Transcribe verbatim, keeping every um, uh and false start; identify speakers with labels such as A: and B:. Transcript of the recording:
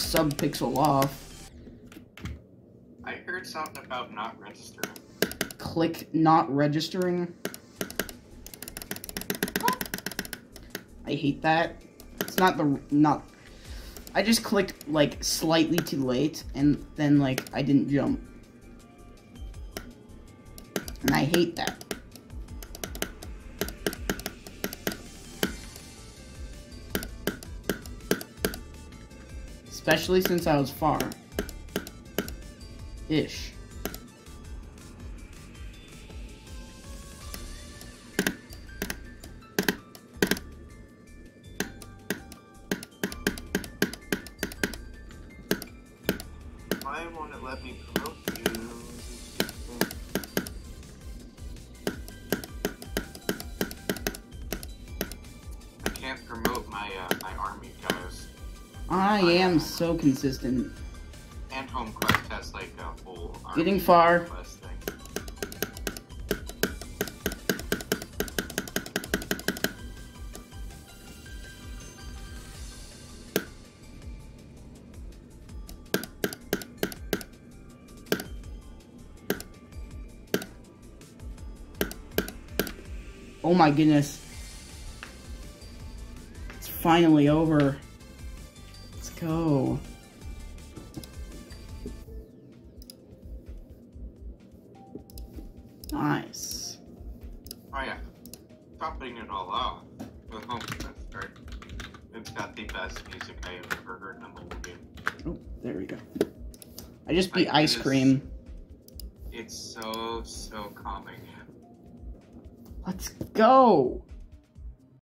A: sub-pixel off.
B: I heard something about not registering.
A: Click not registering. I hate that. It's not the not. I just clicked like slightly too late, and then like I didn't jump, and I hate that. Especially since I was far. Ish.
B: Why won't it let me promote you? I can't promote my uh, my army guys.
A: I am so consistent.
B: And Home Quest has like a whole army
A: Getting far.
B: quest thing.
A: Oh my goodness. It's finally over. Let's go. Nice.
B: Oh yeah. Topping it all off. With Home Quest, right? It's got the best music I have ever heard in a whole game.
A: Oh, there we go. I just beat
B: Like,
A: ice
B: it is-
A: cream.
B: It's so, so calming.
A: Let's go.